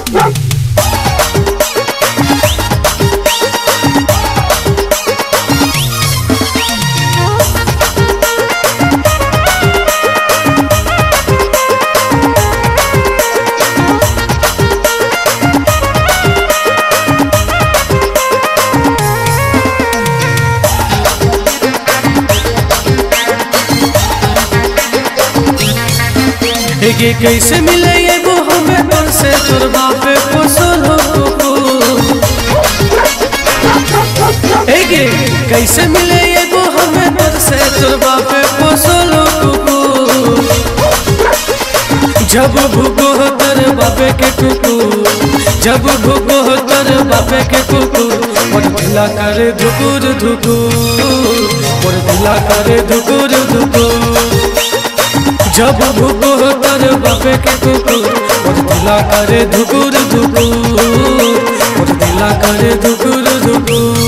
ये कैसे मिले ये वो हमें तोर से तोर बापे पोसल हो ये कैसे मिले ये वो हमें तोर से तोर बापे पोसल हो जब भूखो हो तर बापे के कुकू जब भूखो हो तर बापे के कुकू मोर दिला करे धुकुर धुकुर मोर दिला करे धुकुर धुकुर जब भूखो हो तर बापे के कुकुर मोर दिला करे धुकुर धुकुर मोर दिला करे धुकुर धुकुर।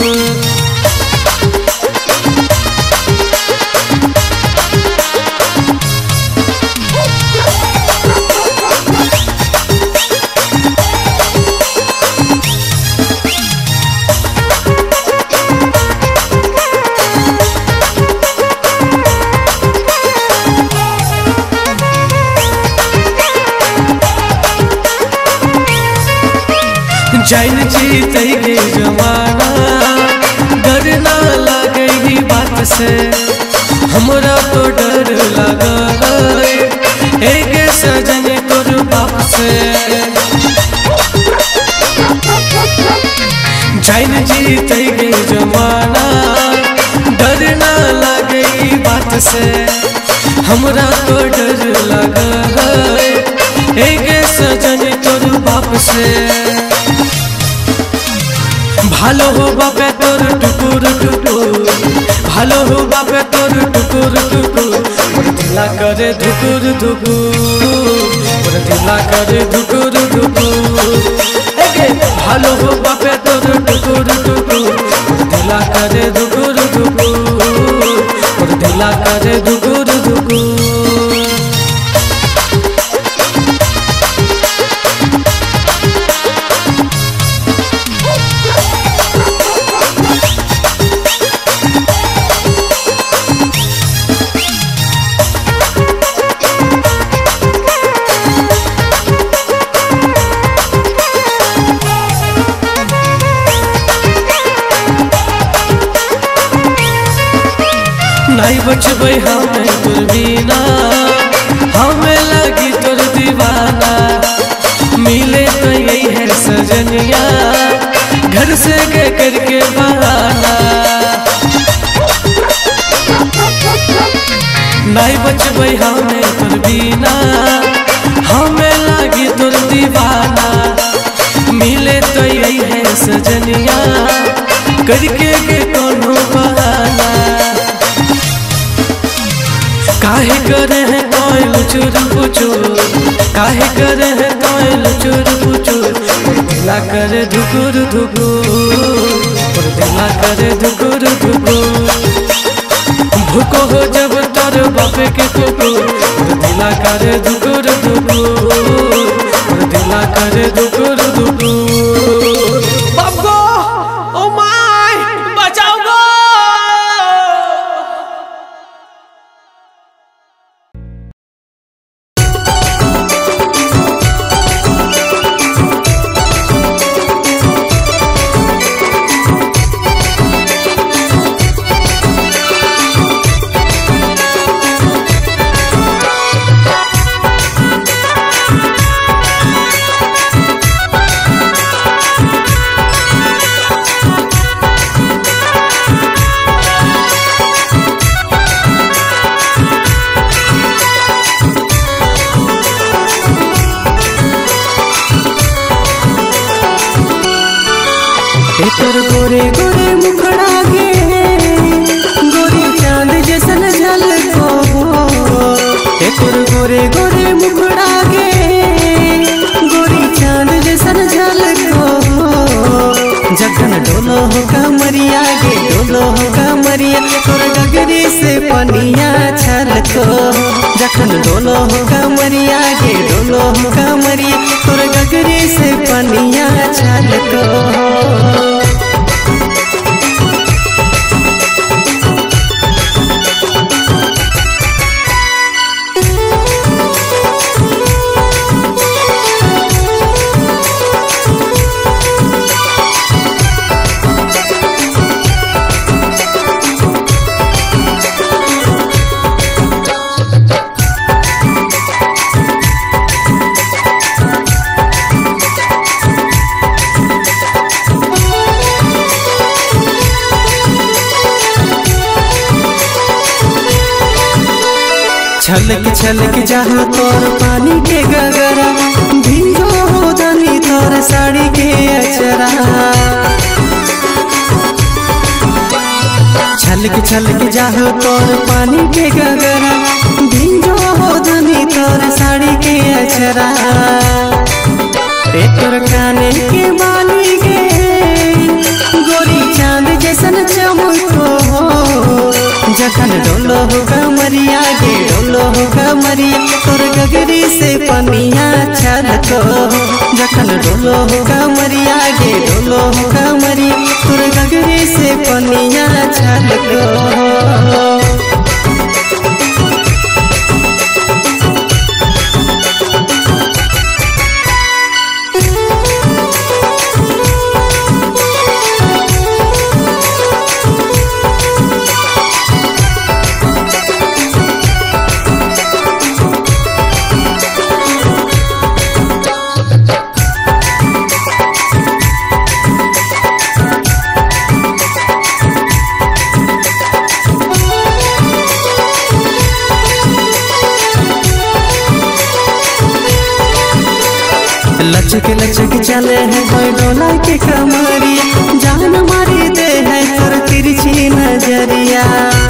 जाइन जीत के जमाना डर ना लगे ही बात से हमरा तो डर लगा एक सजन तोर बाप से जाइन जीत के जमाना डर ना लगे ही बात से हमरा तो डर लगा एक सजन तोर बाप से ভালো হো বাপে তোর টুকুর টুকুর ভালো হো বাপে তোর টুকুর টুকুর মোর দিলা করে ধুকুর ধুকুর মোর দিলা করে ধুকুর ধুকুর ভালো হো বাপে তোর টুকুর টুকুর মোর দিলা করে ধুকুর ধুকুর মোর দিলা করে ধুকুর ধুকুর। नहीं बचबै हमें तोर बिना हमें लगी तोर दीवाना मिले तो यही है सजनिया घर से के करके बहाना नहीं बचबै हमें तोर बिना हमें लगी तोर दीवाना मिले तो यही है सजनिया करके के कोनो बहाना काहे करे हैं कोई लुचुर पुचुर काहे करे हैं कोई लुचुर पुचुर मोर दिला करे धुकुर धुकुर मोर दिला करे धुकुर धुकुर भूखो हो जब तोर बापे के कुकुर मोर दिला करे धुकुर धुकुर मोर दिला करे धुकुर धुकुर। बाप गो ओ माय बचाओ गो। तोर गोरे गोरे मुखड़ा गे गोरी चांद जैसन झलको तोर गोरे गोरे मुखड़ा गे गोरी चांद जैसन झलको जखन डोलो हो कमरिया गे डोलो हो कमरिया तोर गगरी से पनिया छलको जखन डोलो हो कमरिया गे डोलो हो कमरिया तोर गगरी को। छलक छलक जहाँ तोर पानी के गगरा, भिंगो हो धनी तोर साड़ी के अचरा। छलक छलक जहाँ तोर पानी के गगरा, भिंगो हो धनी तोर साड़ी के अचरा। तोर काने के बाली गे गोरी चांद जैसन चमको हो। जखन डोलो हो कमरिया गे डोलो हो कमरिया, तोर गगरी से पनिया छलको। जखन डोलो हो कमरिया गे डोलो हो कमरिया, तोर गगरी से पनिया छलको। लचक लचक चले है कोई डोला के कमरिया, जान मारी दे है तोर तिरछी नजरिया।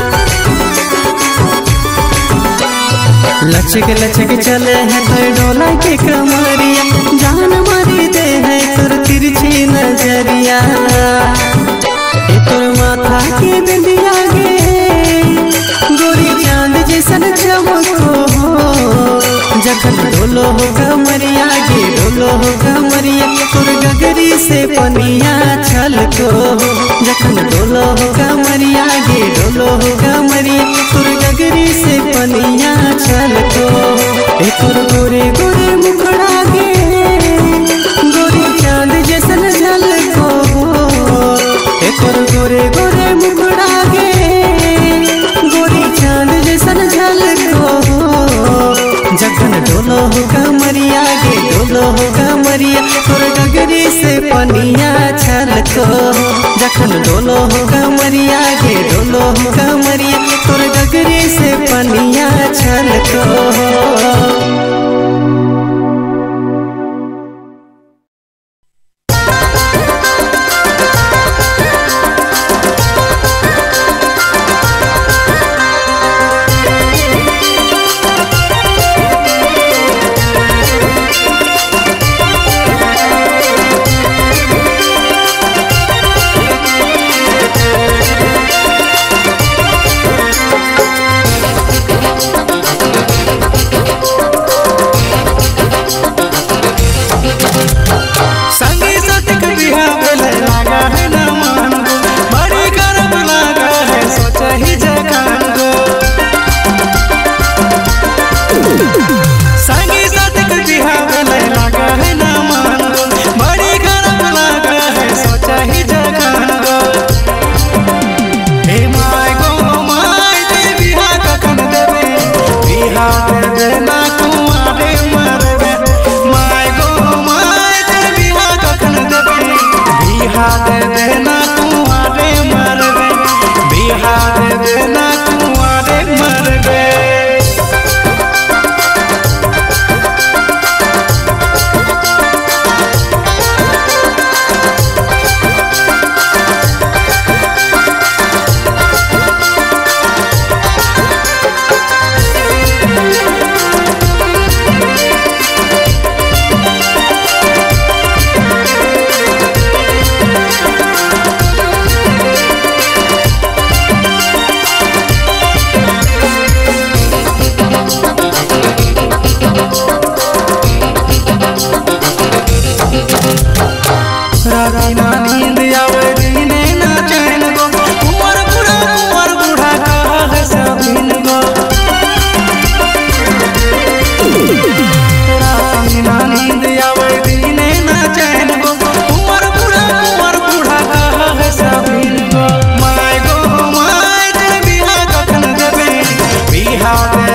लचक लचक चले है कोई डोला के कमरिया, जान मारी दे है तोर तिरछी नजरिया। तोर माथा के बिंदिया गे गोरी चांद जैसन चमको हो। जखन डोलो हो कमरिया गे डोलो हो कमरिया, तोर गगरी से पनिया छलको। जखन डोलो हो कमरिया गे डोलो हो कमरिया, तोर गगरी से पनिया छलको। तोर गोरे गोरे मुखड़ा गे गोरी चांद जैसन झलको हो। तोर गोरे गोरे मुखड़ा गे गोरी चांद जैसन झलको हो। जखन डोलो हो कमरिया गे डोलो हो कमरिया, तोर गगरी से पनिया छलको। जखन डोलो हो कमरिया गे डोलो हो कमरिया, तोर गगरी से पनिया छलको।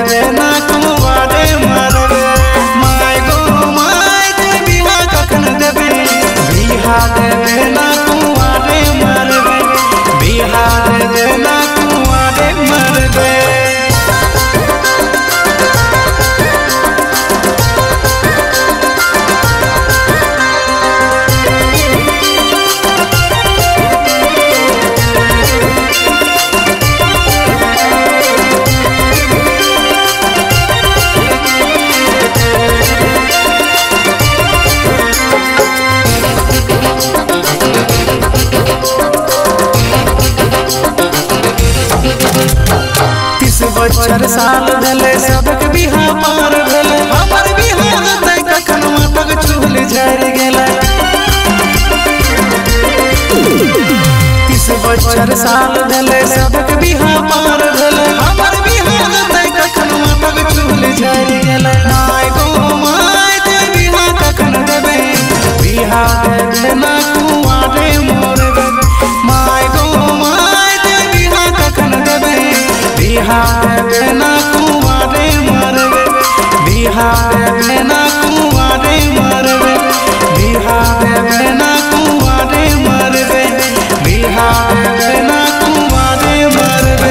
देवे ना कुंवारे मरबे माय गो माय ते बिहा कखन देवे बिहा देवे ना कुंवारे मरबे बिहा देवे ना कुंवारे मरबे। बच्चर साल भेले सबक बिहा पार भेले हमर बिहा होतै कखन माथक चूल झरि गेलै 30 बच्चर साल भेले सबक बिहा पार भेले हमर बिहा होतै कखन माथक चूल झरि गेलै माय गो माय ते बिहा कखन देबे बिहा देबे ना कुंवारे मोरबे माय गो माय ते बिहा कखन देबे बिहा देवे ना कुंवारे मरबे बिहा देवे ना कुंवारे मरबे बिहा देवे ना कुंवारे मरबे बिहा देवे ना कुंवारे मरबे।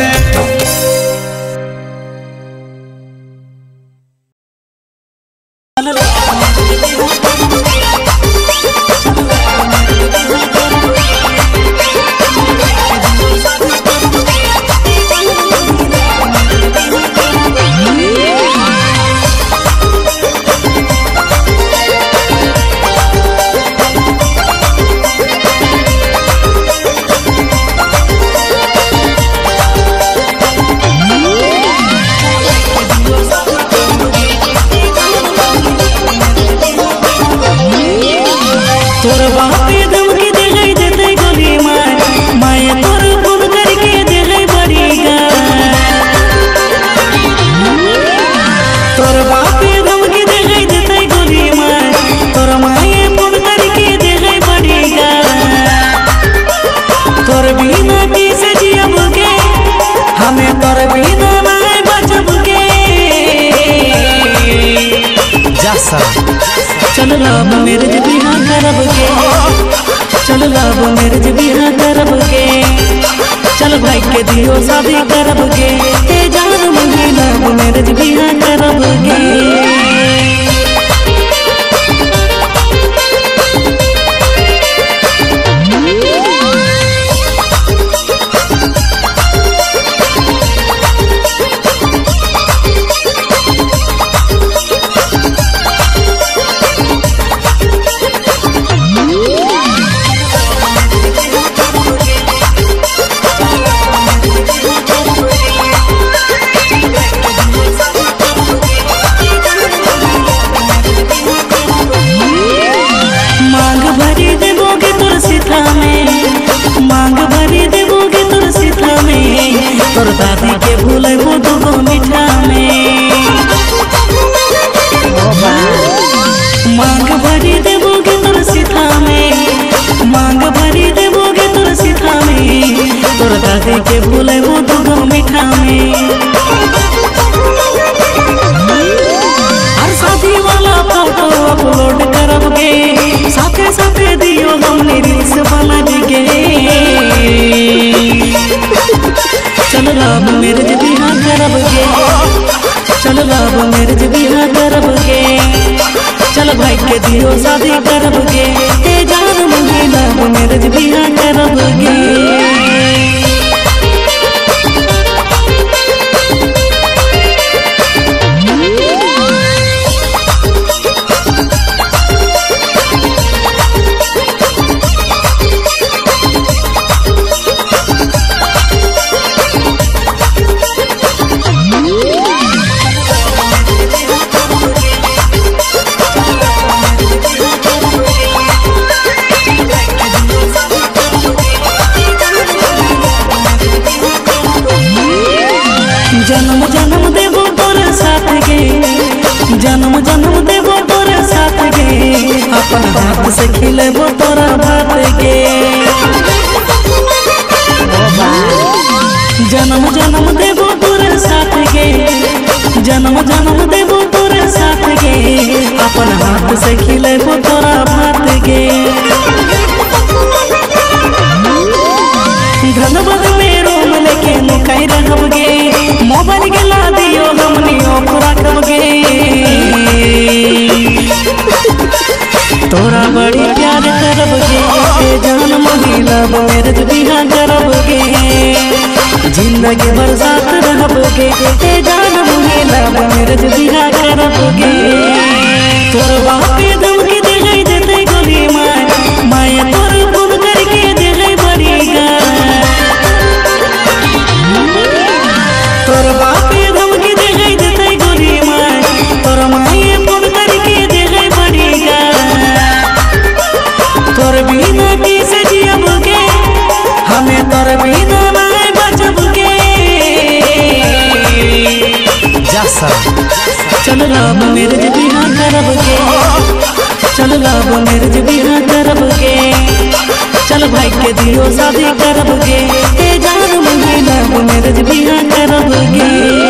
चल लब मेरे जब बिहा करब के चल लब मेरे जब बिहा करब के चल भाई के दियो शादी करब के ए जान मुझे लब मेरे जब बिहा करब के। तोर दादी के भूले वो दुगो मीठा में मांग भरी देवोगे तोर सीता में मांग भरी देवोगे तोर सीता में तोर दादी के भूले वो दुगो मीठा में हर शादी वाला फोटो अपलोड करबगे साथे साथे दियो हमने रील्स बनाबगे चल लब मेरे जब बिहा करब के चल लब मेरे जब बिहा करब के चल भाई के दियो शादी करब के ए जान मुझे लब मेरे जब बिहा करब के। जन्म जन्म देवो तोर साथ गे जन्म जन्म देवो तोर साथ गे अपन हाथ से खिलेबो तोरा भात गे जन्म जन्म देवो तोर साथ गे जन्म जन्म देबो तोरे साथ गे, अपन हाथ से खिलेबो तोरा भात गे। धनबाद में रूम लेके नुकाई रहब गे, मोबाइल के ला दियो हमनी ऑफ रखब गे। तोरा बड़ी प्यार करब गे, जान महिला मेरे बिहा करब गे। जिंदगी भर साथ रहब गे, जान महिला मेरे बिहा करब गे। तोर बाप धमकी दे देते गोली माया तोर फोन करके दे बड़ी गाय। तोर बाप धमकी दे देते गोली तोर माए फोन करके दे बड़ी गाय। तोर बिना कैसे जियब गे, हमें तोर बिना नहीं बचब गे। चल लाभ मेरे बिहा करब गे, चल लाभ मेरे बिहा करब गे। चल भाई के दियो शादी करब गे, जान महिला मेरे बिहा करब गे।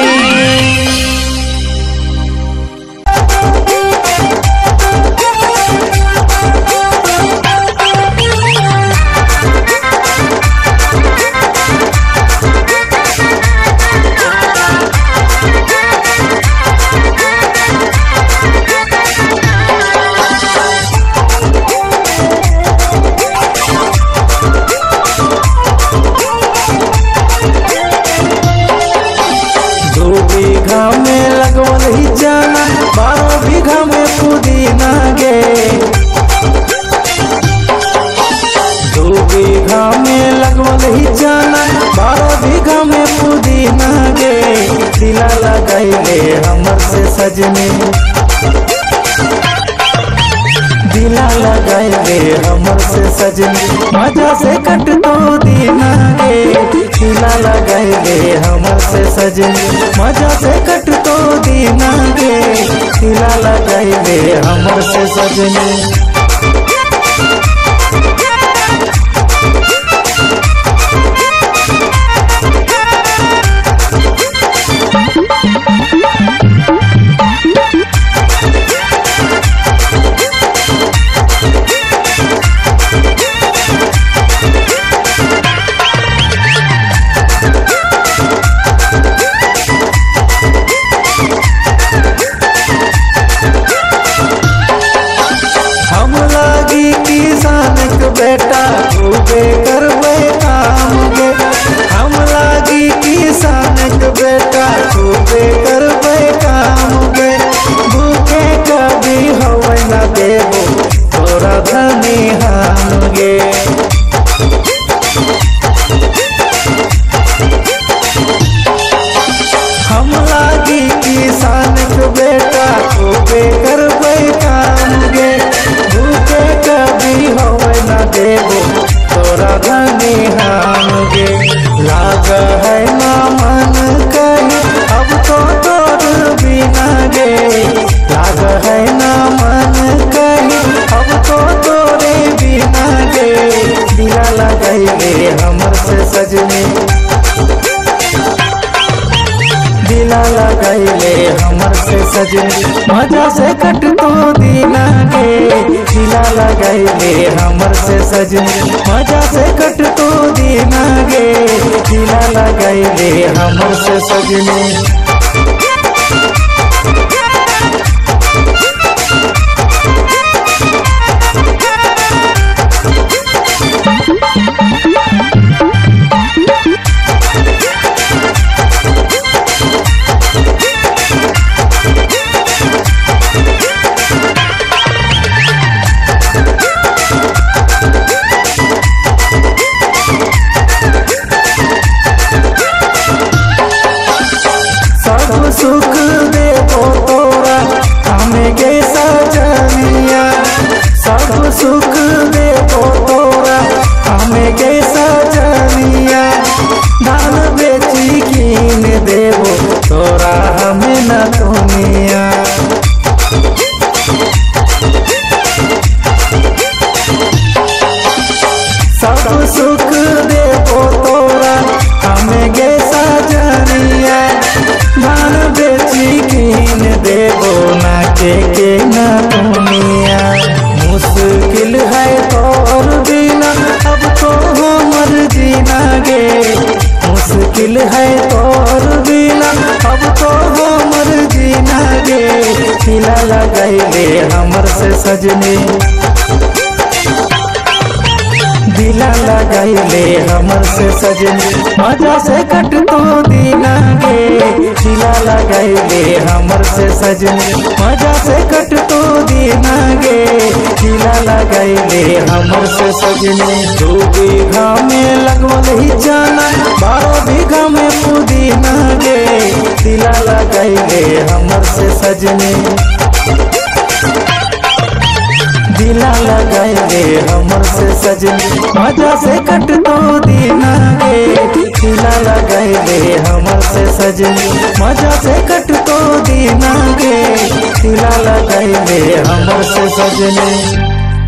सजनी दिला लगाए हमर से सजनी, मजा से कट तो दीना गे। दिला लगाए हमर से सजनी, मजा से कट तो दीना गे। दिला लगाए हमर से सजनी। बेटा खूबे करबे काम गे, हम लागी किसान के बेटा खूबे करबे काम गे। भूखे कभी होवे न देबो तोरा धनी हम गे। हम लागी किसान के बेटा खूबे करबे काम गे। भूखे कभी होवे न देबो तोरा धनी हम गे। लाग है ना मन कहीं अब तो तोर बिना गे। लाग है ना मन कहीं अब तो तोरे बिना गे। दिला लगाइले हमर से सजनी, दिला लगाइले हमर से सजनी, मजा से कट तो दीना गे। दिला लगाइले हमर से सजनी, मजा से कट तो दीना गे। दिला लगाइले हमर से सजनी। के ना दुनिया। मुश्किल है तोर बिना अब तो हमर जीना गे, मुश्किल है तोर बिना अब तो हमर जीना गे। दिला लगैले हमर से सजनी, दिला लगैले हमर से सजनी, मजा से कट तो दीना गे। दिला लगैले हमर से सजनी, मजा से कट तो दीना गे। दिला लगैले हमर से सजनी। 2 बीघा में लगवल ही जाना, 12 बीघा में पुदीना गे। दिला लगैले हमर से सजनी, दिला लगैले हमर से सजनी, मजा से कट तो दीना गे। दिला लगैले हमर से सजनी, मजा से कट तो दीना गे। दिला लगैले हमर से सजनी।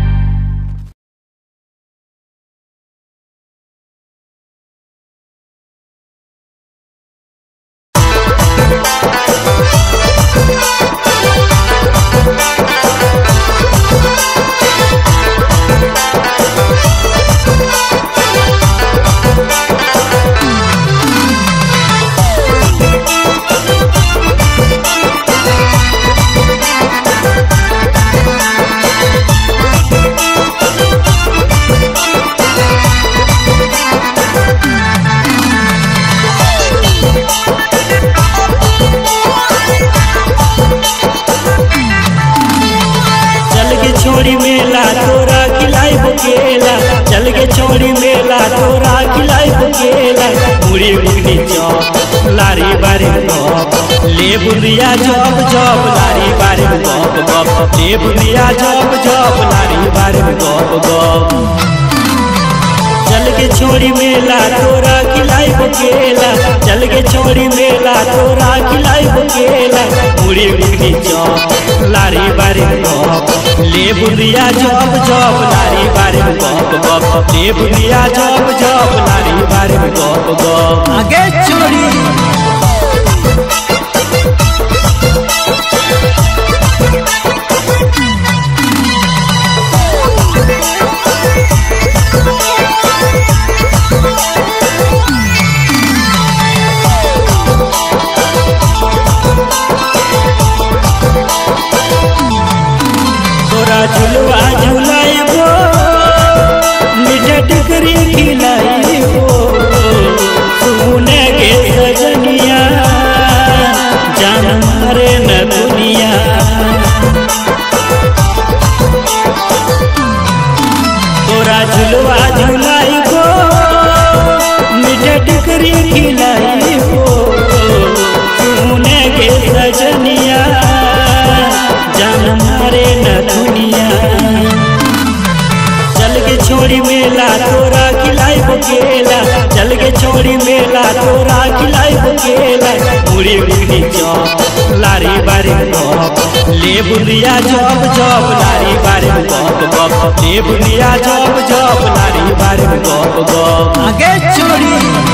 छोड़ी मेला तोरा खिलाई बुकेला, चल के छोड़ी मेला तोरा खिलाई बुकेला। पूरी बुकनी चौप लारी बारी गप, ले बुनिया जब जब लारी बारी गप गप, ले बुनिया जब जब लारी बारी गप गप। चल के छोड़ी मेला तोरा खिलाई बुकेला, चल के छोड़ी मेला तोरा खिलाई बुकेला। पूरी बुकनी चौप लारी बारी गप, ले बुनिया जब जब लारी बारी गप गप, ले बुनिया जब जब लारी बारी गप गप। आगे छोड़ी तोरा झुलवा झुलाइबो, मीठा टिकरी खिलाइबो। सुने के सजनिया जान मारे न दुनिया। तोरा झुलवा झुलाइबो, मीठा टिकरी खिलाइबो। सुने के सजनिया जान मारे न दुनिया। चल के छोड़ी मेला तोरा खिलाई बुकेला, चल के छोड़ी मेला तोरा खिलाई बुकेला। पूरी बुकनी चौप लारी बारी गप, ले बुनिया जब जब लारी बारी गप गप, ले बुनिया जब जब लारी बारी गप गप। आगे छोड़ी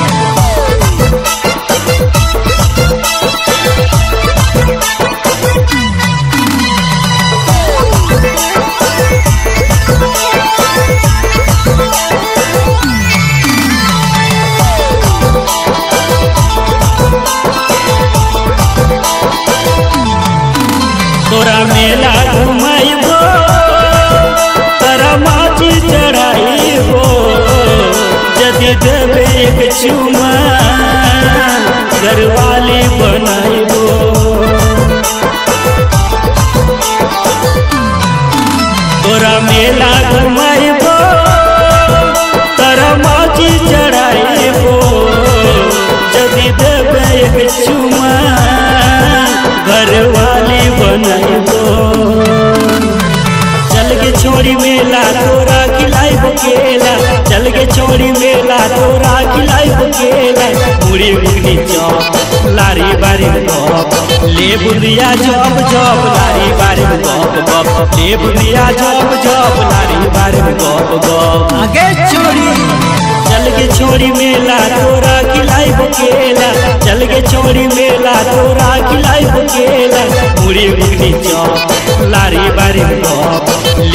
तोरा मेला घुमाइबो, तोरा माची चढ़ाइबो। यदि देवे एक चुमा घरवाली बनाइबो। तोरा मेला घुमाइबो, तोरा माची चढ़ाइबो। यदि देवे एक चुमा घरवाली बनाइबो। चल के छोड़ी मेला तोरा खिलाई बुकेला, चल के छोड़ी मेला तोरा खिलाई बुकेला। पूरी बुकनी चौप लारी बारी गप, ले बुनिया जब जब लारी बारी गप गप, ले बुनिया जब जब लारी बारी गप गप। आगे छोड़ी चल के छोड़ी मेला तोरा खिलाई बुकेला, चल के छोड़ी मेला तोरा खिलाई बुकेला। पूरी बुकनी चौप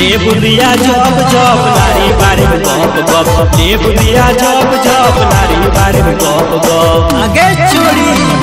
ले बुलिया जब जब लारी बारी में गप गप ले बुलिया जब जब लारी बारी में गप गप आगे चोरी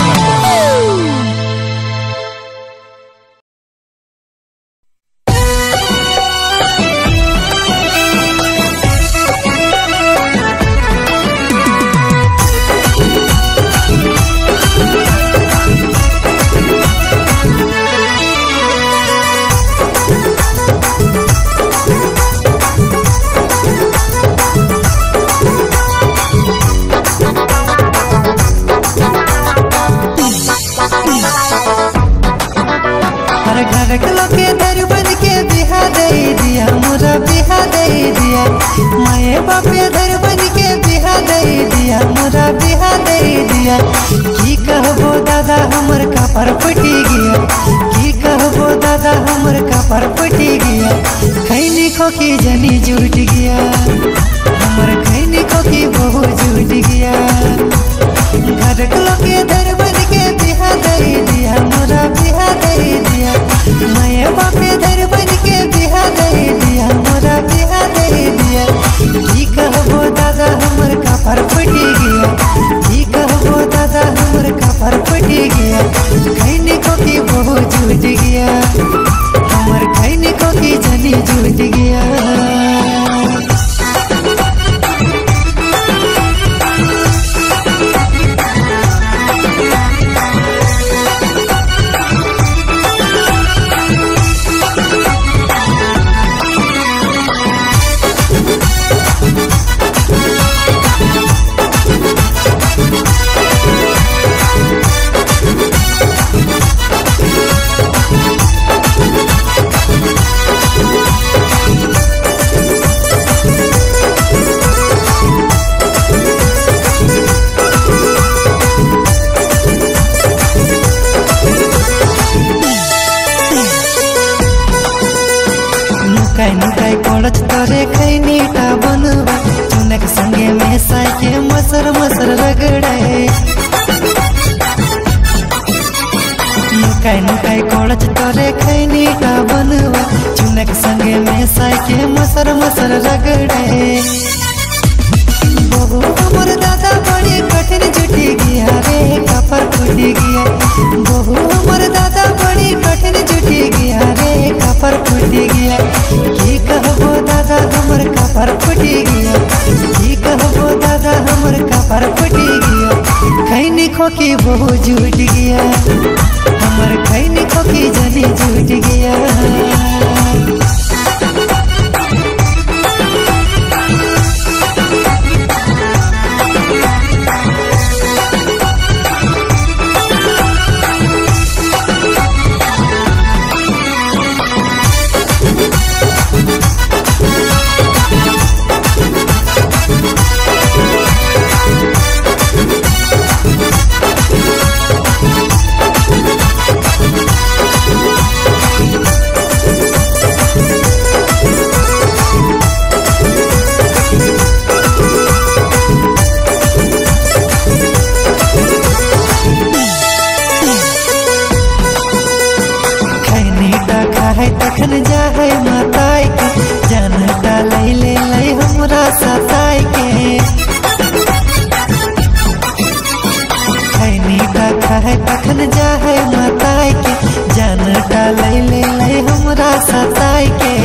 माए बापे धर बन के बिहा दे दिया मोरा बिहा दे दिया। की कहबो दादा हमर कपर फटी गया, की कहबो दादा हमर कपर फटी गया। खैनी खोकी जनी जुट गया, हमर खैनी खोकी बहु जुट गया। घर के धर बन के बिहा दे दिया मोरा बिहा दे दिया। माए बापे धर बन के बिहा दे दिया मोरा बिहा दे दिया। की कहबो दादा हमर कपर फटी गया, की कहबो दादा हमर कपर फटी गया। खैनी खोकी बहु जुट गया, हमर खैनी खोकी जनी जुट गया। कोलच तोरे खैनी टा बनवा, चुनक संगे में साके मसर मसर रगड़े। नुकाई नुकाई कोलच तोरे खैनी टा बनवा, चुनक संगे में साके मसर मसर रगड़े। बहु हमर दादा बड़ी कठिन जुटी गया रे, कपर फूटी गया। बहु हमर दादा बड़ी कठिन जुटी गया रे, कपर फूटी गया। की कहबो दादा हमर कपर फूटी गया, की कहबो दादा हमर कपर फूटी गया। खैनी खोकी बहु जुट गया, हमर खैनी खोकी जनी जुट गया। तखन जाहे माताई के, जानता ले ले हमरा सताई के। खैनी टा खाए तखन जाहे माताई के, जानता ले ले हमरा सताई के।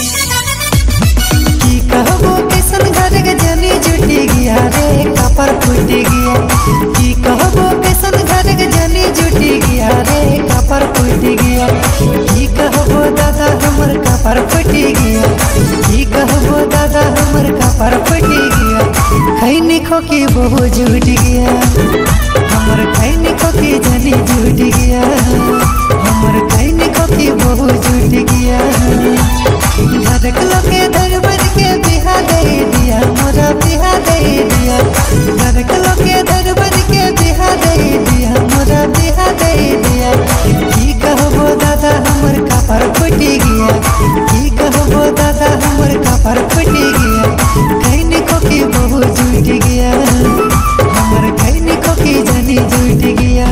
की कहबो किसन घर के जनी जुटी गया रे, कपर फूटी गया। की कहबो किसन घर के जनी जुटी गया रे, कपर फूटी गया। की कहबो दादा हमर कपर फटी गया, की कहबो दादा हमर कपर फटी गया। खैनी खोकी बहु जुट गया, हमर खैनी खोकी जनी जुट गया। हमर खैनी खोकी बहु जुट गया। घर के धर बन के बिहा दे दिया मोरा बिहा दे दिया। घर के धर बन के बिहा दे दिया मोरा बिहा दे दिया। की कहबो दादा हमर कपर फटी गया, की कहबो दादा हमर कपर फटी गया। खैनी खोकी बहु जुट गया, हमर खैनी खोकी जनी जुट गया।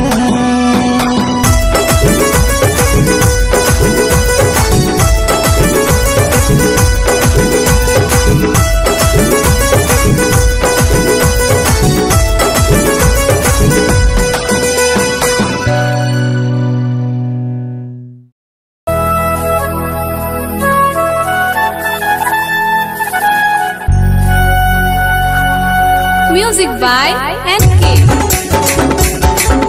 Music by NK.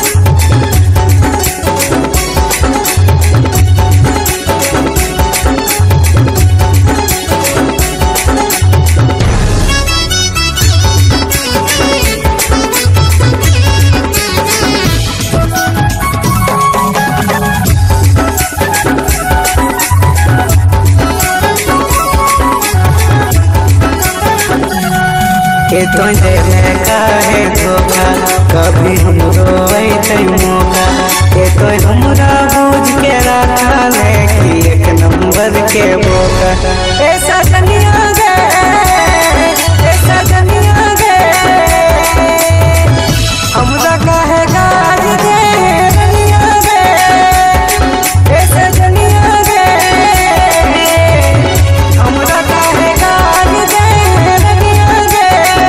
के तुझे में काहे धोखा कभी हम रोते मौका के तो हमरा बूझ के रखा ले कि एक नंबर के बोका ऐसा दुनिया गे हमरा काहे गाज दे दुनिया गे ऐसा दुनिया गे हमरा काहे गाज दे दुनिया गे।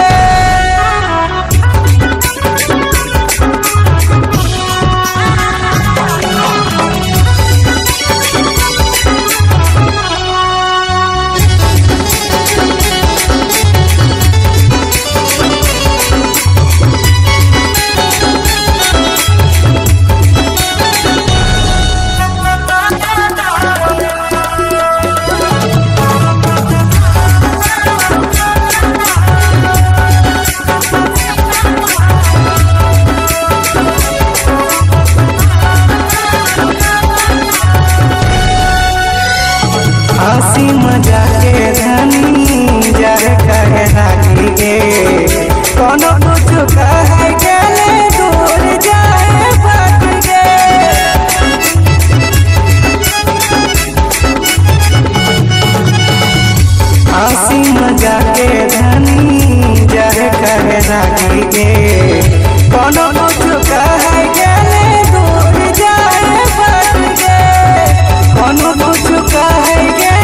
हंसी मजाक के धनी जर कहे राखी गे कोनो कुछ कहे गेले दूर जाए भाग गे हंसी मजाक के धनी जर कहे राखी गे कोनो कुछ कहे गेले दूर जाए भाग गे कोनो कुछ कहे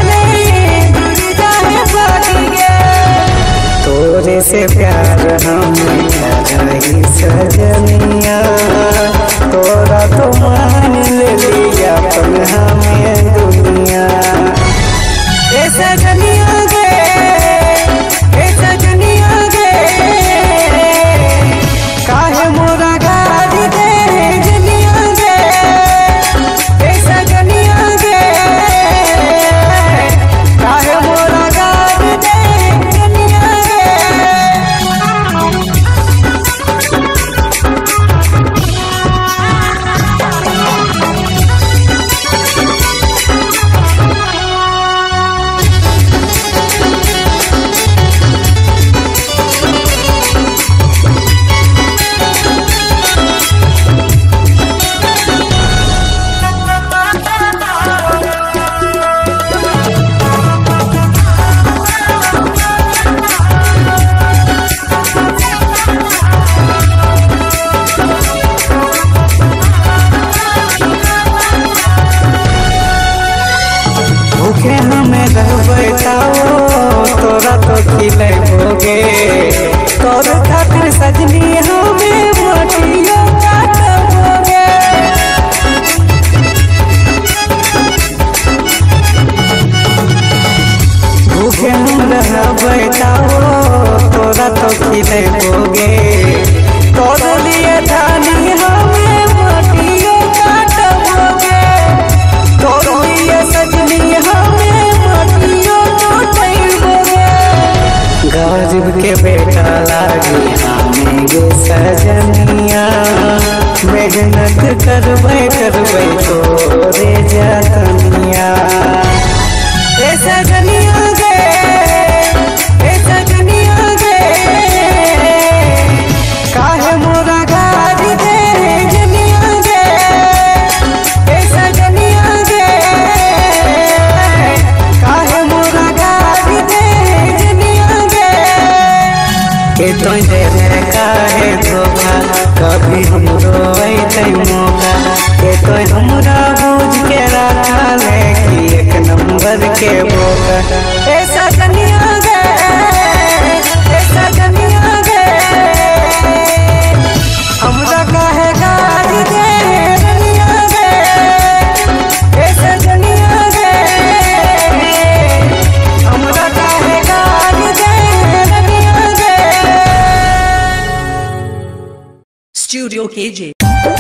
तोरे से प्यार हमें रही सजनिया तोरा तो मान ले लिया अपन हमें दुनिया ए सजनिया गे काहे मोरा गाज दे जनिया गे ए सजनिया गे काहे मोरा गाज दे जनिया गे। भूखे हमें रहबै तोरा तो खिलैबोगे तोर खातिर सजनी हमें मोटियो काटबोगे भूखे हम रहबै तोरा तो खिलैबोगे तोर लिए धानी हमें मोटियो काटबोगे तोर लिए सजनी गरीब के बेटा लागी हमें गे सजनिया मेहनत करबै तोरे जतनिया ए सजनिया गे काहे मोरा गाज दे जनिया गे ए सजनिया गे काहे मोरा गाज दे जनिया गे के तुझे में काहे धोखा कभी हम रोते मौका के तो हमरा बूझ के रखा ले कि एक नंबर के बोका ऐसा दुनिया गे हमरा काहे गाज दे दुनिया गे ऐसा दुनिया गे हमरा काहे गाज दे दुनिया गे। KJ.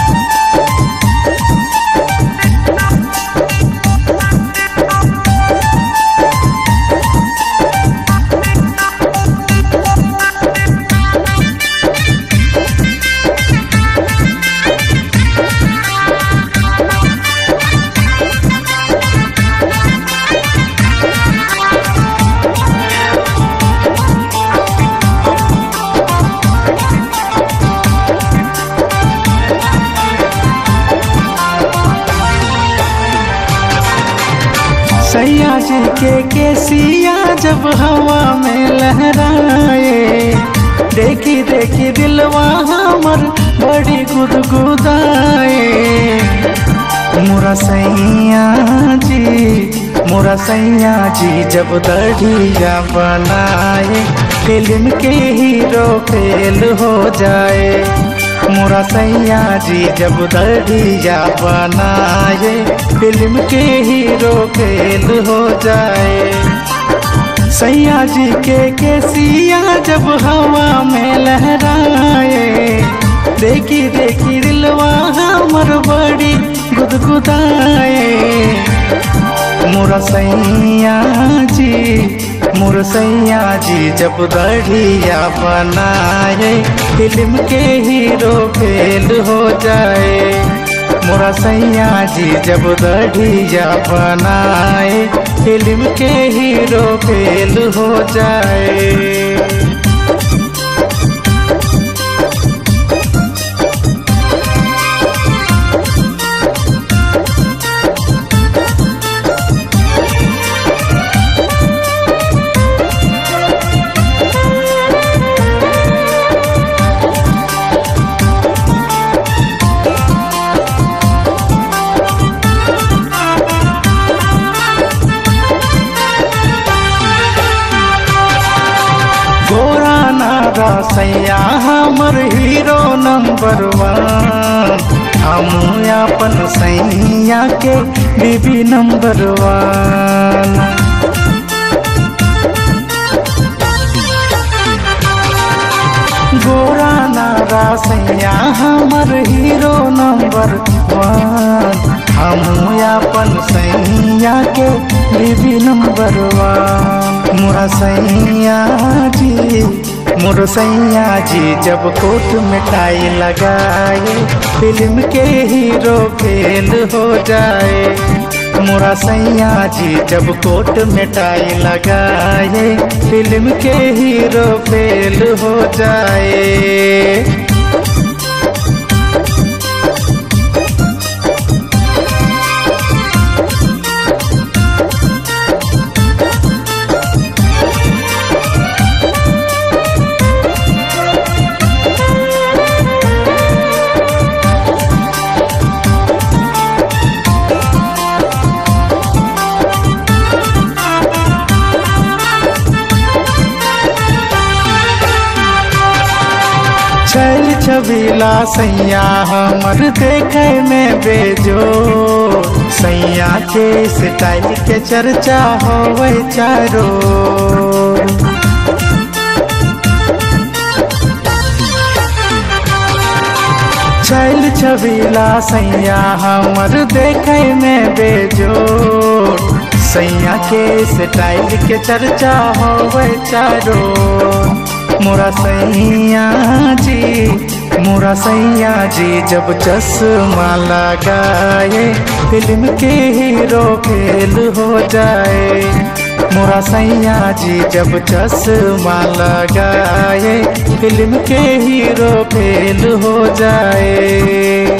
सैया जी के केसिया जब हवा में लहराए, देखी देखी दिलवा हमर बड़ी गुदगुदाए। मोरा सैया जी जब दढ़िया बनाए, फिल्म के हीरो फेल हो जाए। मोरा सैया जी जब दढ़िया बनाए, फिल्म के हीरो फेल हो जाए। सैया जी के केसिया जब हवा में लहराए, देखी देखी दिलवा हमर बड़ी गुदगुदाए। मोरा सैया जी जब दढ़िया बनाए, फिल्म के हीरो फेल हो जाए। मोरा सैया जी जब दढ़िया बनाए, फिल्म के हीरो फेल हो जाए। सैया हमर हीरो नंबर 1, हम अपन सैया के बीबी नंबर 1। गोरा नारा सैया हमर हीरो नंबर 1, हम अपन सैया के बीबी नंबर 1। मोरा सैया जी जब कोट में टाई लगाए, फिल्म के हीरो फेल हो जाए। मोरा सैया जी जब कोट में टाई लगाए, फिल्म के हीरो फेल हो जाए। छैल छबीला सैया हमर देखे में बेजोर, सैया के स्टाइल के चर्चा होवे चारो। छैल छबीला सैया हमर देखे में बेजोर, सैया के स्टाइल के चर्चा होवे चारो। मोरा सैया जी जब चश्मा लगाए, फिल्म के हीरो फेल हो जाए। मोरा सैया जी जब चश्मा लगाए, फिल्म के हीरो फेल हो जाए।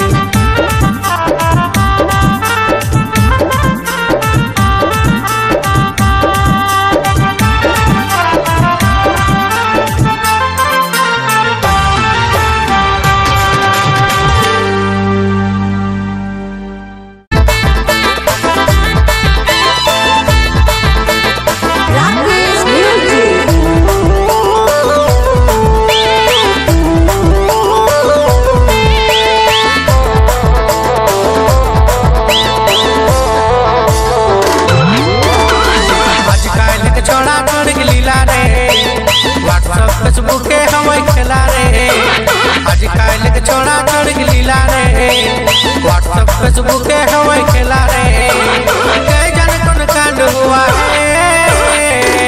फेसबुक के हवाई खेला रे कई जन कौन कांड हुआ है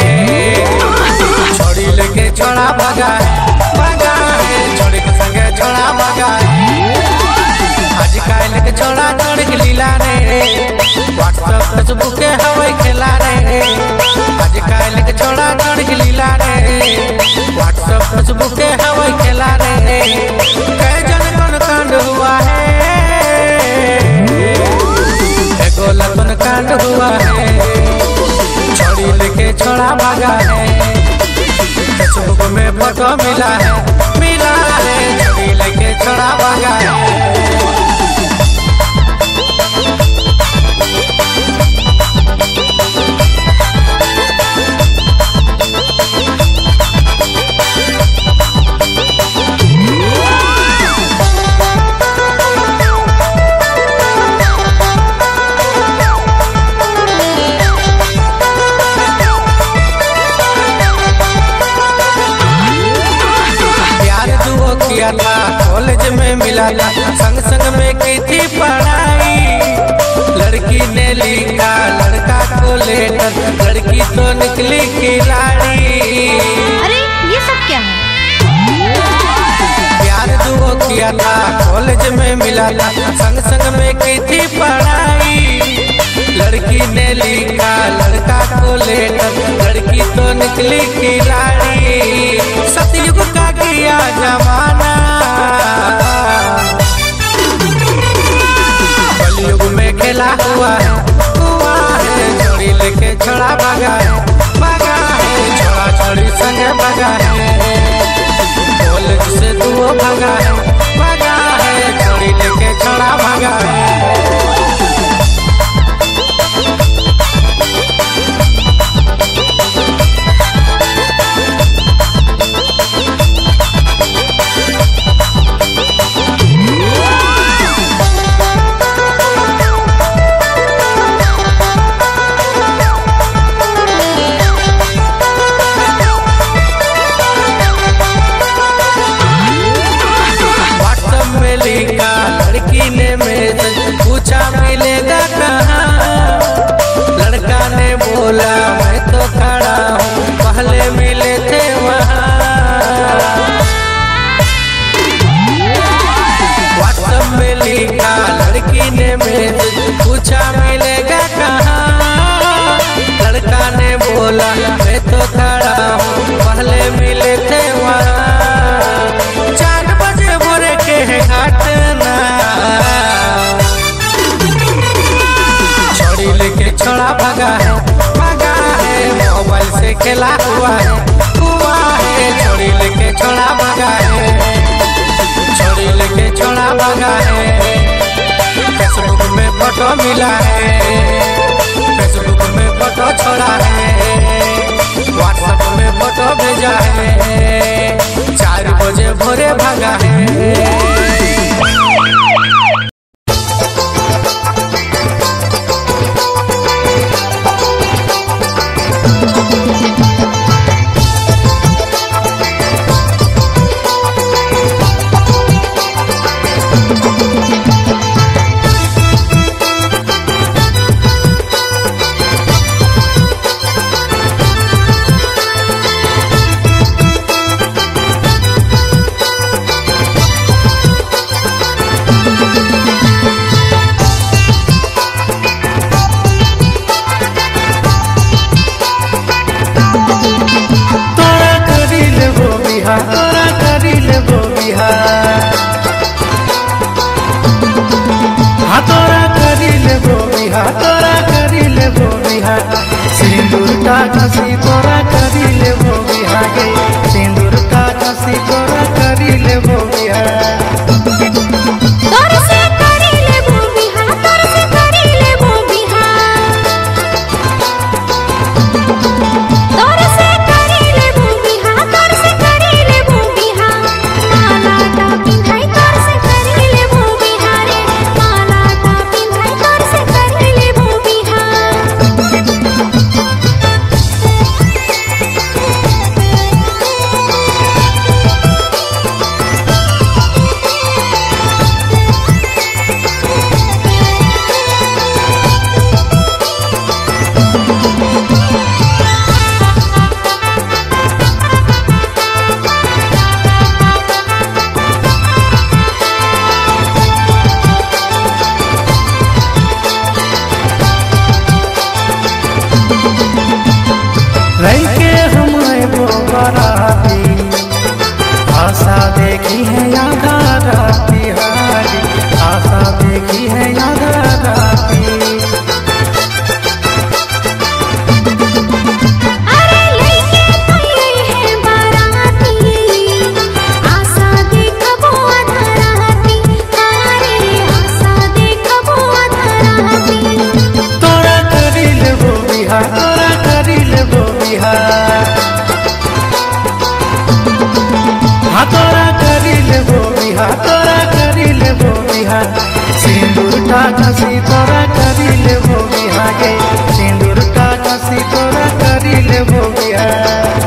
छोड़ी लेके छोड़ा भागा है छोड़ी के संगे छोड़ा भागा आज काल के छोड़ा छोड़ के लीला रे व्हाट्सएप फेसबुक के हवाई खेला रे आज काल के छोड़ा छोड़ के लीला रे व्हाट्सएप फेसबुक के हवाई खेला रे कई जन कौन कांड हुआ है एगो लतन कांड हुआ है छोड़ी लेके छोड़ा भागा है फेसबुक में फोटो मिला है छोड़ी लेके छोड़ा भागा है किया था कॉलेज में मिला था संग संग में की थी पढ़ाई लड़की ने लिखा लड़का को लेटर लड़की तो निकली खिलाड़ी। अरे ये सब क्या है? प्यार दुओ किया था कॉलेज में मिला था संग संग में की थी पढ़ाई लड़की ने लिखा लड़का को लेटर लड़की तो निकली खिलाड़ी। सतयुग का किया जमाना कलयुग में खेला हुआ है छोड़ी लेके छोड़ा भागा है छोड़ा छोड़ी संगे भागा है कॉलेज से दुओ भागा है छोड़ी लेके छोड़ा भागा है। लड़की ने मैसेज पूछा मिलेगा कहाँ लड़का ने बोला मैं तो खड़ा हूँ पहले मिले थे वहाँ। व्हाट्सएप में लिखा लड़की ने मैसेज पूछा मिलेगा कहाँ लड़का ने बोला मैं तो खड़ा हूँ पहले मिले थे वहाँ। 4 बजे भोरे के घटना छोड़ी लेके छोड़ा भागा है मोबाइल से खेला हुआ है छोड़ी लेके छोड़ा भागा है फेसबुक में फोटो मिला है फेसबुक में फोटो छोड़ा है व्हाट्सएप में फोटो भेजा है 4 बजे भोरे भागा है। सिंदूर का घसी तोरा करी ले वो बिहागे सिंदूर का घसी तोरा करी ले वो तोर से करी ले वो बिहा तोर से करी ले वो बिहा तोर से करी ले वो बिहा तोर से करी ले वो बिहा माला का पिंधाई तोर से करी ले वो बिहा रे माला का पिंधाई तोर से करी ले वो बिहा। बराती, आशा देखी है यादा राती हारी, आशा देखी है यादा राती। अरे लेके तो ये है बाराती, आशा देखबो अधराती, अरे आशा देखबो अधराती। तोरा करी लेबो बिहार, तोरा करी लेबो बिहार, हाँ तोरा करी लेबो बिहार, तोरा करी लेबो बिहार। सिंदूर का घसी तोरा करी लेबो बिहार गे, सिंदूर का घसी तोरा करी लेबो बिहार।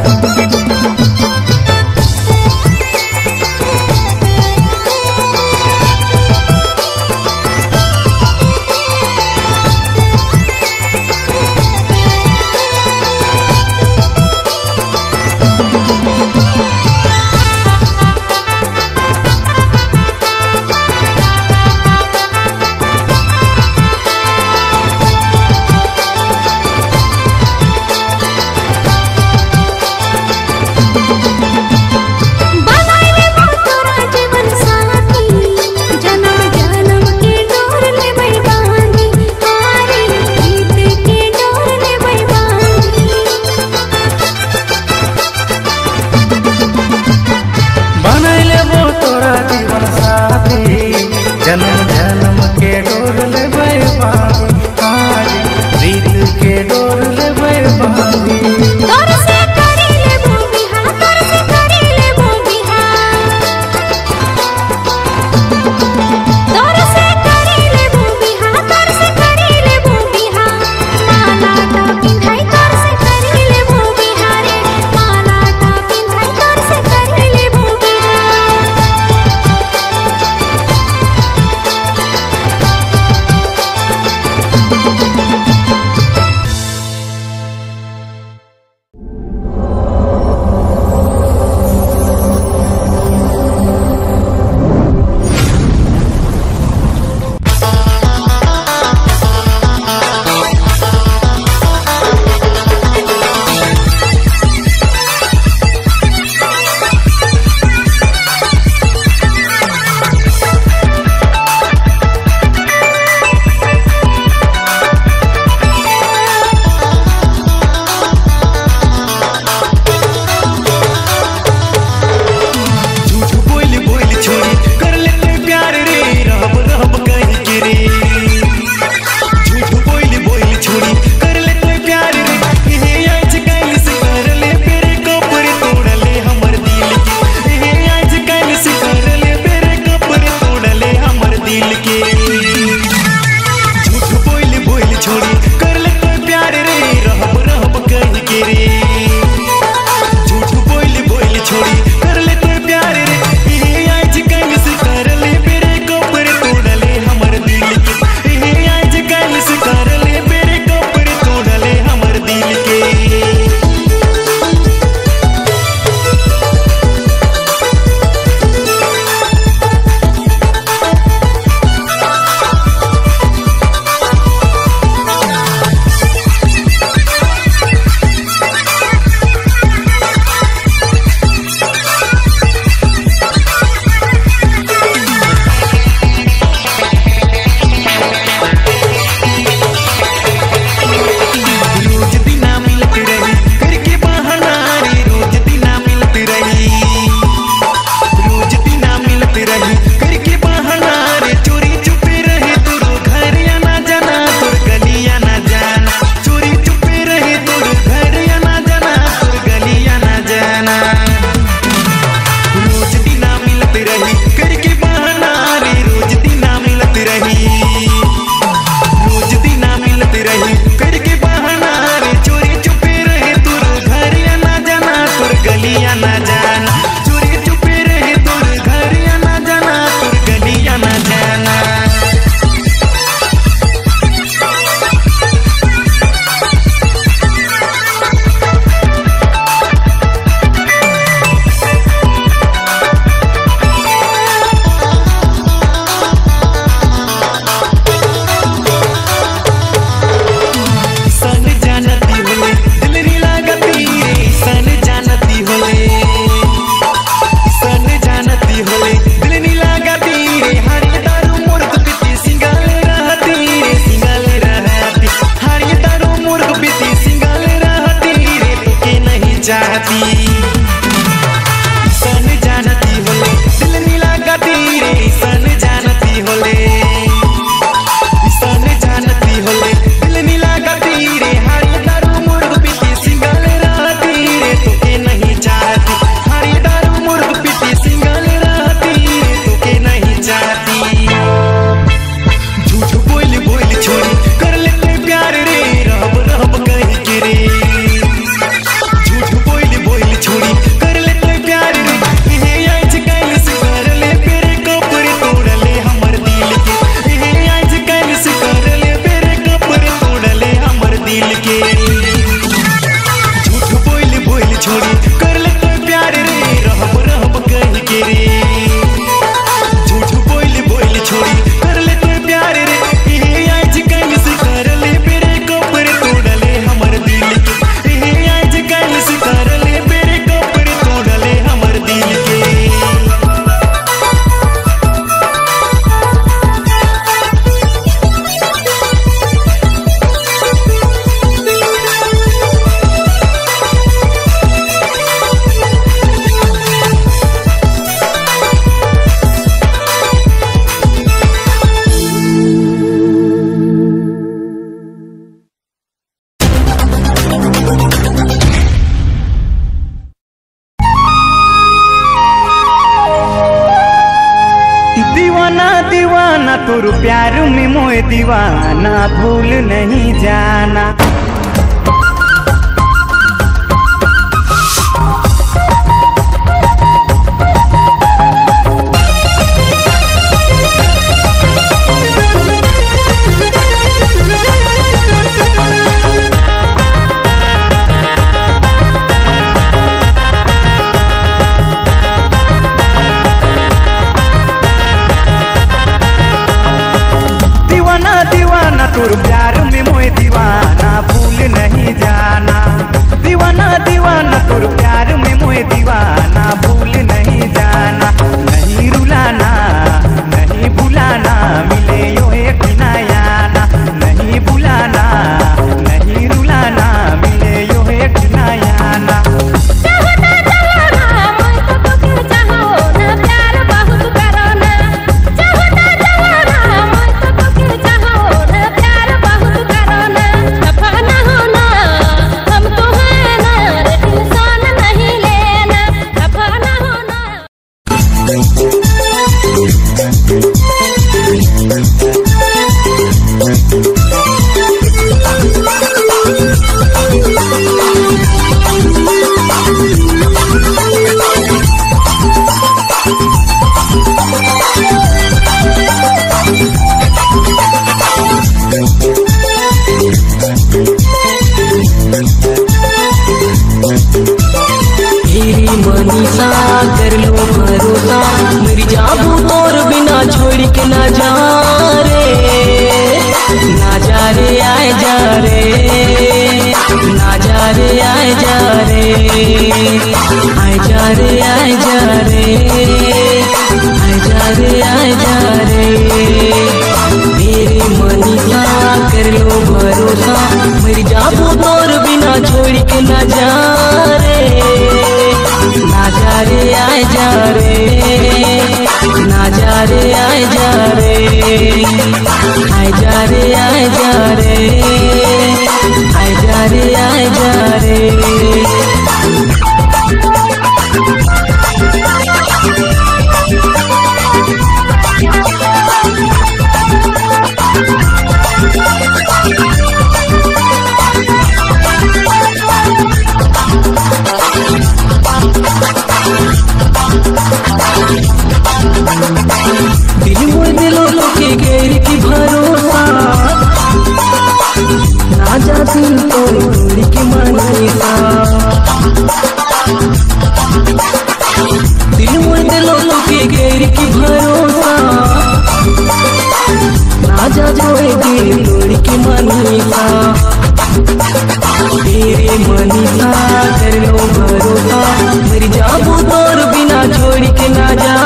झूठ बोल बोल छोड़ी कर ले तो प्यार रे रहब रहब कह के रे झूठ बोल बोल छोड़ी कर ले तो प्यार रे ये आज कल से कर ले मेरे कपर तोड़ले हमर दिल के ये आज कल से कर ले मेरे कपर तोड़ले हमर दिल के दीवाना दीवाना तोर प्यार में मोए दीवाना भूल नहीं जाना तोर प्यार में मोए दीवाना भूल नहीं जाना दीवाना दीवाना तोर प्यार में मोए दीवाना भूल नहीं जाना नहीं रुलाना नहीं भुलाना मिले यो एक नयाना नहीं भुलाना नहीं रुलाना मिले यो एक नयाना मनीषा कर लो भरोसा मर जाबू तोर बिना छोड़ के ना जा रे आए जा रे ना जा रे आए जा रे आए जा रे आए जा रे आए जा रे आए जा रे मेरी मनीषा कर लो भरोसा मर जाबू तोर बिना छोड़ के ना जा रे आए जा रे ना जा रे आए जा रे आए जा रे आए जा रे आए जा रे आए जा रे दिलों के घेर की भरोसा ना जा दिल तोड़ के मनीषा दिलों के घेर की भरोसा ना जा जोड़े दिल तोड़ के मनीषा तेरे मनीषा कर लो भरोसा मर जाबू तोर बिना छोड़ के ना जा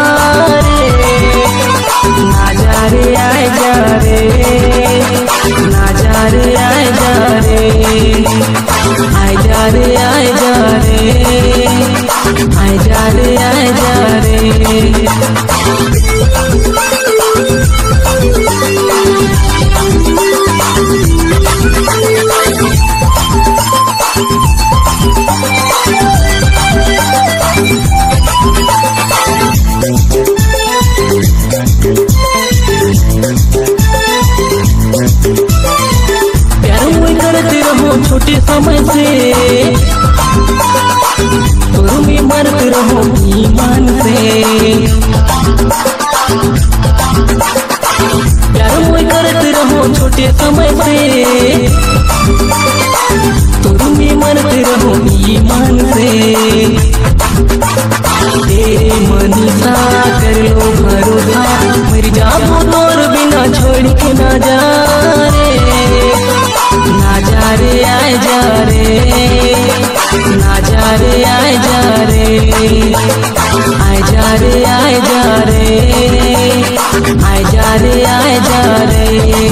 रे आए जा रे ना जा रे आए जा रे आए जा रे आए जा रे आए जा रे आए जा रे छोटे समय से तुम्हें मरते रहो ईमान से प्यार में करते रहो छोटे समय से रे आए जा रे, ना जा रे आए जा रे, आए जा रे आए जा रे, आए जा रे आए जा रे।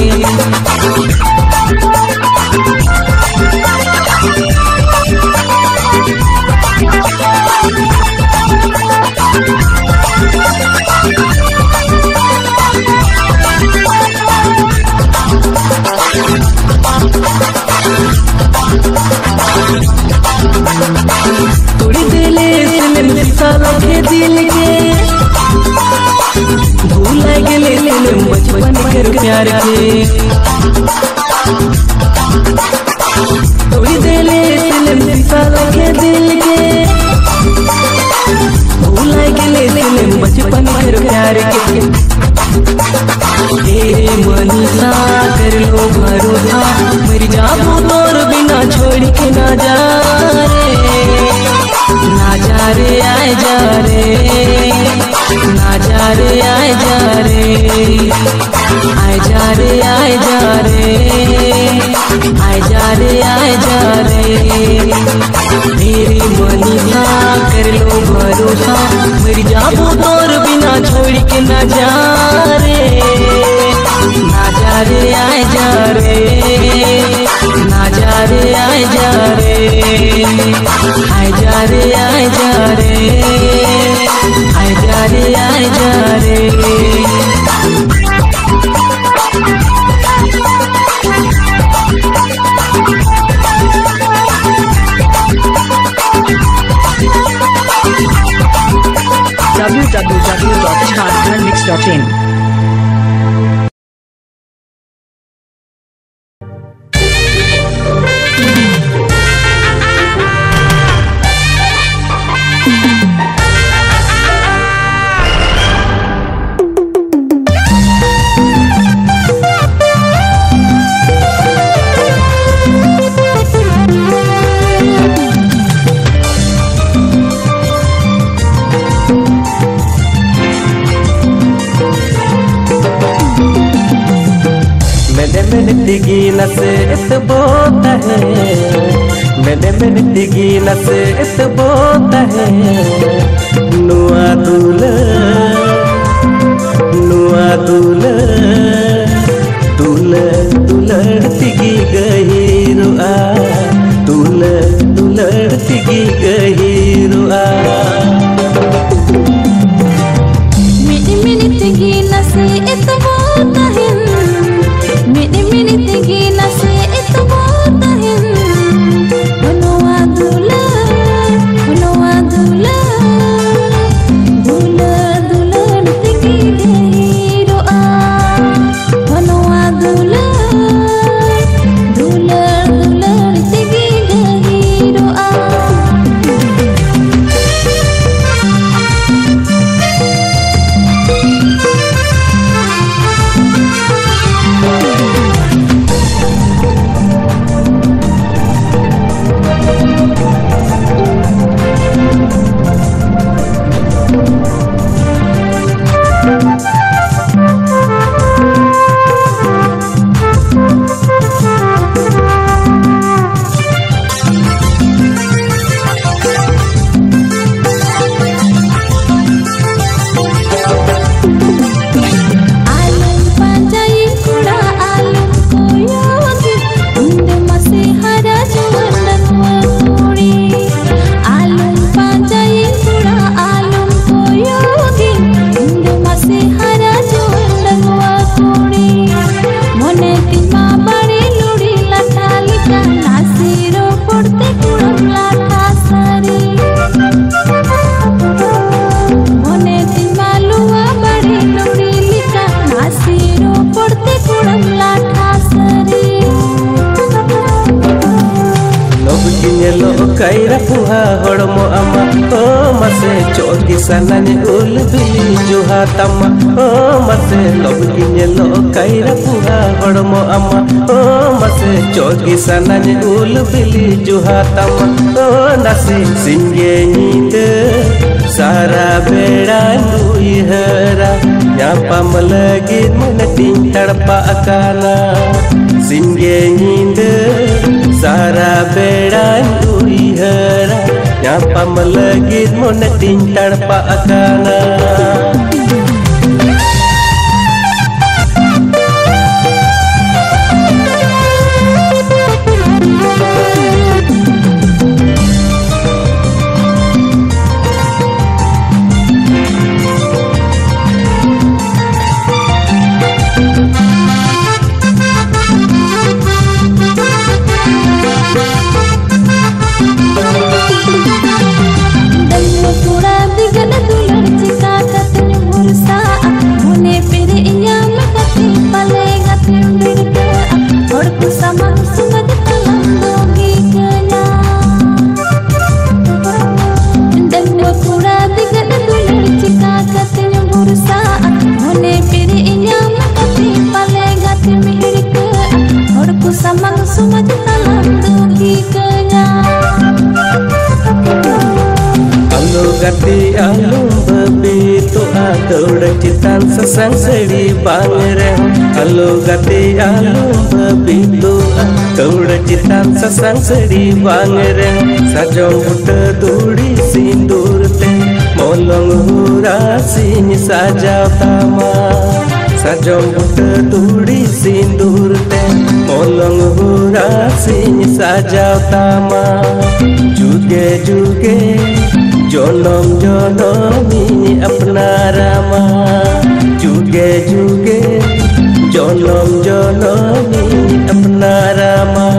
थोड़ी दिले के दिल के भूल गए बचपन के प्यार के। थोड़ी दिले के दिल के भूल गए बचपन के प्यार के। तेरे मनीषा कर लो भरोसा, मर जाबो तोर बिना छोड़ के ना जा रे, ना जा रे आए जा रे, ना जा रे आए जा रे, आए जा रे आए जा रे, आए जा रे आए जा रे। तेरी मनीषा कर लो भरोसा, मर जाबो तोर बिना छोड़ के ना जा रे, ना जा रे आए जा रे, ना जा रे आए जा रे, आए जा रे आए जा रे, आए जा रे आए जा रे। www.jharkhandmix.in दिगी नसेत बोता है, मैंने दिगी नसेत बोता है। नुआ दूल्हा दुलड़ती गहिरुआ, दुलड़ती गहिरुआ। मेरी तिगी नसेत बोता है, मेरी तिगी नसेत बोता है। नुआ दूल्हा दुलड़ती गहिरुआ, नुआ दूल्हा दुलड़ती गहिरुआ। Kaira puha hormo ama oh mase chogi sanani ul bili juha tama oh mase lobgi nyelo kaira puha hormo ama oh mase chogi sanani ul bili juha tama oh nasi singe ninde sara beda lui hara nyapam lagi mana ting tadpa akana singe ninde nyapam legit monetin tanpa akana. Gati alum bebitu atau citan sesang seri bangre. Halo gati alum bebitu atau citan sesang seri bangre. Sajong buta duri sindur te molong hurasi sajau tama. Sajong buta duri sindur te molong hurasi sajau tama. Juge juge जोनम जोनमी अपना रामा जुगे जुगे जोनम जोनमी अपना रामा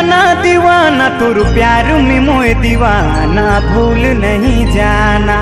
दीवाना दीवाना तुर प्यार में मोए दीवाना भूल नहीं जाना।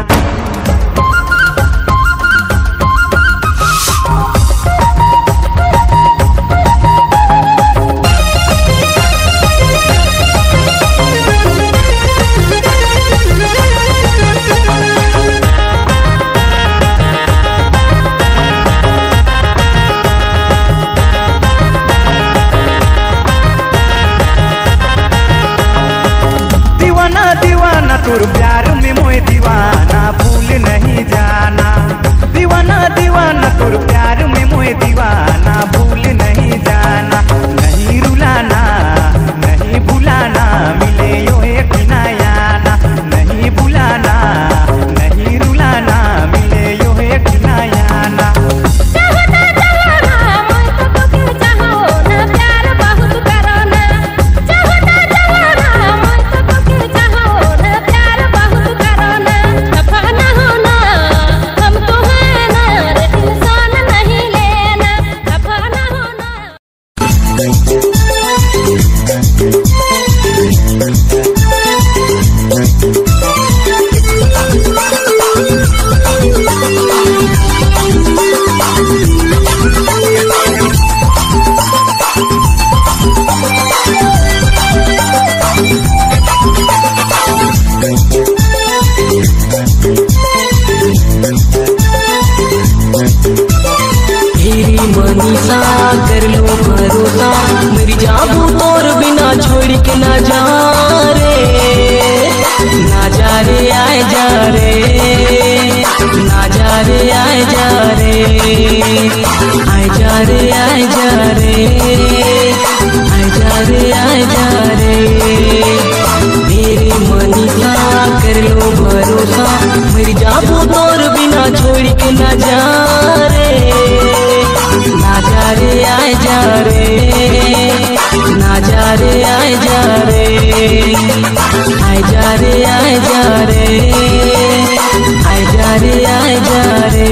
तुर प्यार में मोए दीवाना भूल नहीं जाना। दीवाना दीवाना तुर प्यार में मोए दीवाना भूल नहीं जाना। नहीं रुलाना नहीं भुलाना मिले यो एक नयाना। नहीं भुलाना नहीं रुलाना मिले यो एक नयाना। मनीषा कर लो भरोसा मेरी जाबू तोर बिना छोड़ के ना जा रे। ना जा रे आए जा रे ना जा रे आए जा रे आए जा रे आए जा रे आए जा रे आए जा रे। मेरी मनीषा कर लो भरोसा मेरी जाबू तोर बिना छोड़ के ना जा रे। ना जा रे आए जा रे ना जा रे आए जा रे आए जा रे आए जा रे आए जा रे आए जा रे।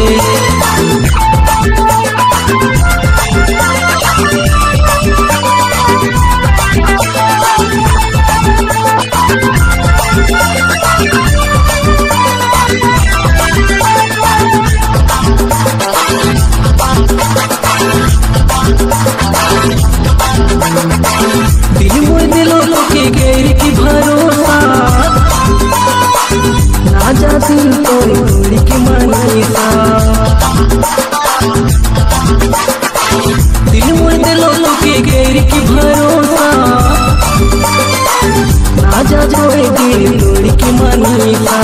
दिल मोर दिलों के गैर की भरोसा ना जा दिल तोड़ के मनीषा। दिल मोर दिलों के गैर की भरोसा ना जा जोड़े दिल तोड़ के मनीषा।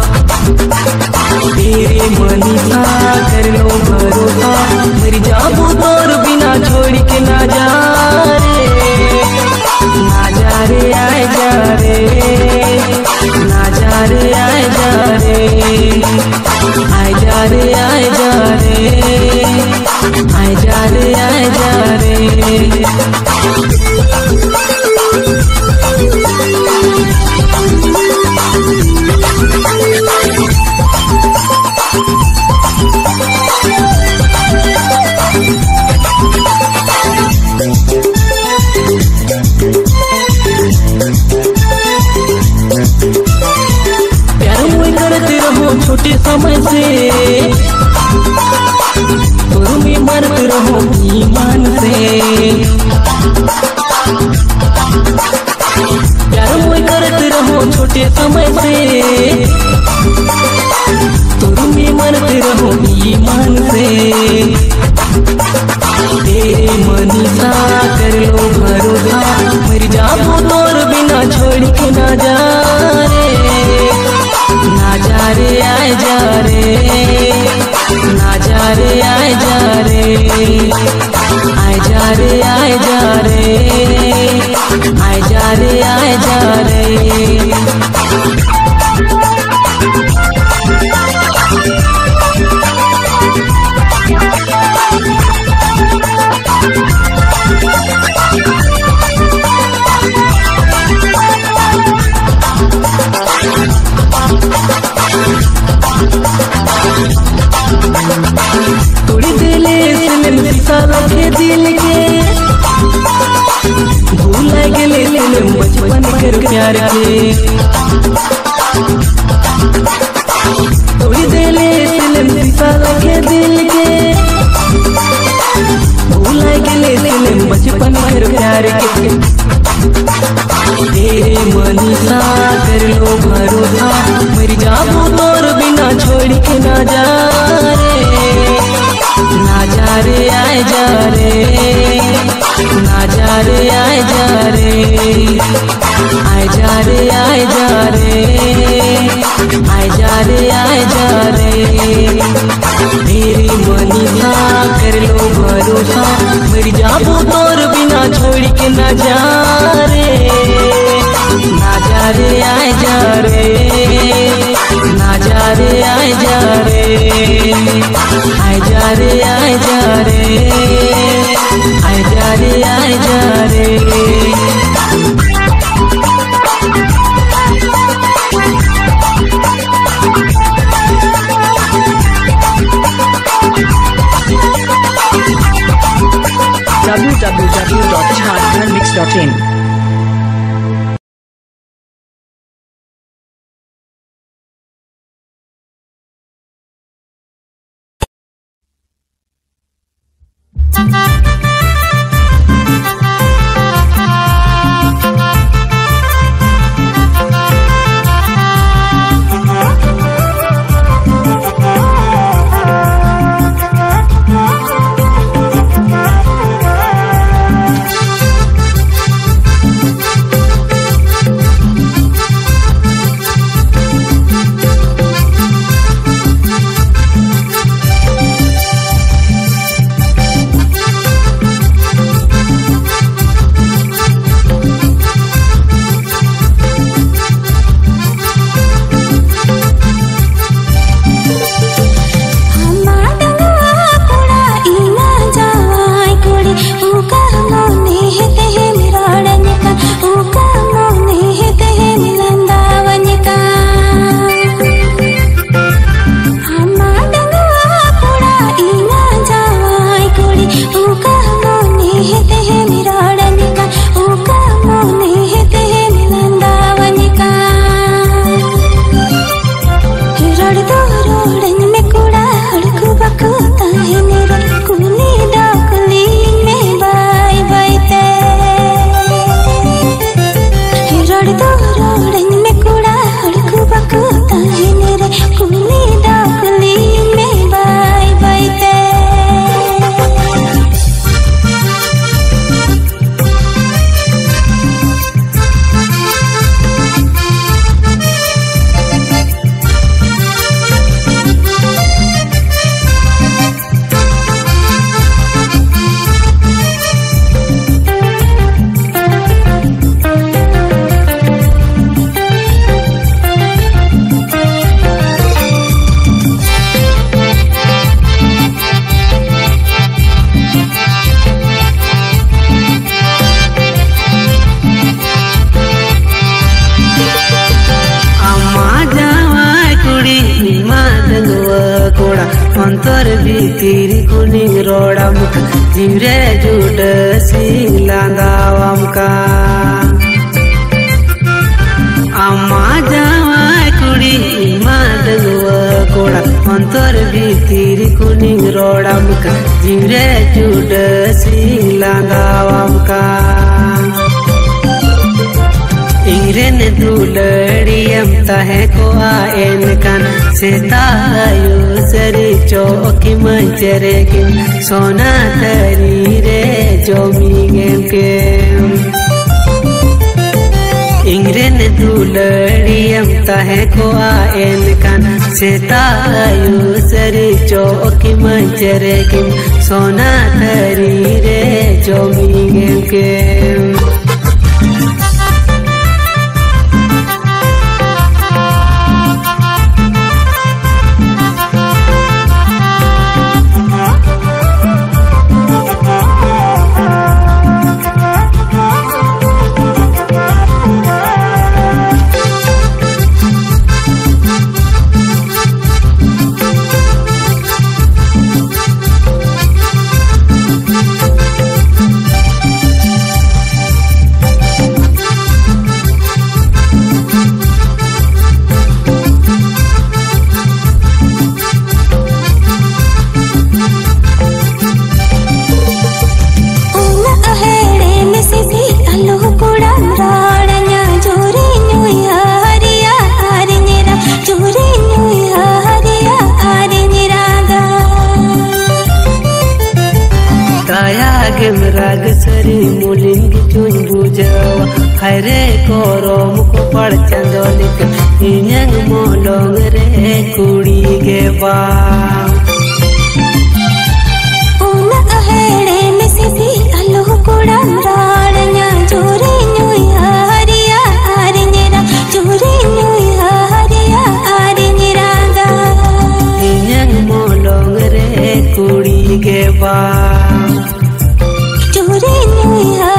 तेरे मनीषा कर लो भरोसा मेरी जाबू तोर बिना छोड़ के ना जा रे। ना जा रे आए जा रे ना जा रे आए जा रे आए जा रे आए जा रे आए जा रे आए जा रे। छोटे समय से तुम्हें मरते रहो ईमान से। प्यार मुझे करते रहो छोटे समय से तुम्हें मरते रहो ईमान से। तेरे मनीषा कर लो भरोसा मेरी जाबू तोर बिना छोड़ के ना जा रे। ना जा रे आए जा रे ना जा रे आए जा रे आए जा रे आए जा रे आए जा रे आए जा रे। तोड़ी दिले शीशा रखे दिल के भूल गए फिल्म बचपन के प्यार के तोड़ देले फिल्म दीपाला के दिल के भूला गेले फिल्म बचपन के प्यार के तेरे मनीषा कर लो भरोसा मर जाबू तोर बिना छोड़ के ना जा रे आए जा रे ना जा रे आए जा रे आए जा रे आए जा रे आए जा रे आए जा रे मेरी मनीषा कर लो भरोसा मर जाबू तोर बिना छोड़ के ना जा रे आए जा रे ना जा रे आए जा रे आए जा रे आए जा रे आए जा रे आए जा रे www.jharkhandmix.in अंतर भीतर कुनी रोड़म जिमरे जुट सिलांदावम का अम्मा जावा कुड़ी मादगवा कोड़ा अंतर भीतर कुनी रोड़म का जिमरे जुट सिलांदावम का इंग्रेन दुलड़ियम तहे को आयन कन सेतायो सरी चौकी मंचरे के सोना तरी रे जोमीगेम के इंग्रेन दुलड़ियम तहे को आयन कन सेतायो सरी चौकी मंचरे के सोना तरी रे जोमीगेम के रागम राग सरी मुलिंग चुन बुझावा हरे करम को पड़ चंदोलिक इन्हें मोलोंग रे कुड़ी के बा हेड़े में सिसी अलो कुड़म राड़न्या चोरी न्यूया हरिया आरिन्यरा चोरी न्यूया हरिया आरिन्यरा गा इन्हें मोलोंग रे कुड़ी के बा चोरी न्यूया